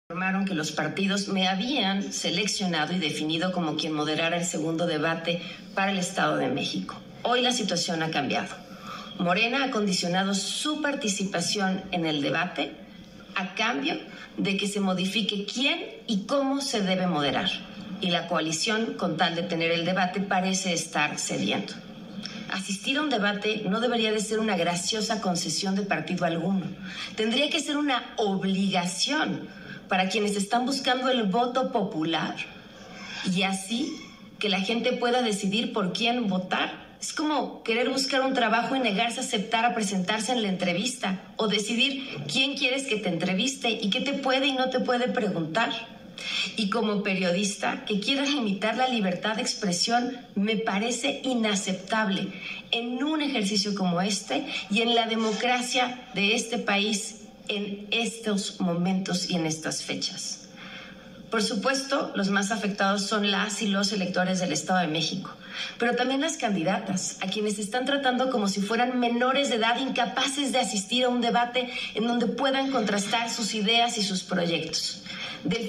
Informaron que los partidos me habían seleccionado y definido como quien moderara el segundo debate para el Estado de México. Hoy la situación ha cambiado. Morena ha condicionado su participación en el debate a cambio de que se modifique quién y cómo se debe moderar. Y la coalición, con tal de tener el debate, parece estar cediendo. Asistir a un debate no debería de ser una graciosa concesión de partido alguno. Tendría que ser una obligación para quienes están buscando el voto popular y así que la gente pueda decidir por quién votar. Es como querer buscar un trabajo y negarse a aceptar a presentarse en la entrevista o decidir quién quieres que te entreviste y qué te puede y no te puede preguntar. Y como periodista que quiera limitar la libertad de expresión me parece inaceptable en un ejercicio como este y en la democracia de este país en estos momentos y en estas fechas. Por supuesto, los más afectados son las y los electores del Estado de México, pero también las candidatas, a quienes están tratando como si fueran menores de edad, incapaces de asistir a un debate en donde puedan contrastar sus ideas y sus proyectos.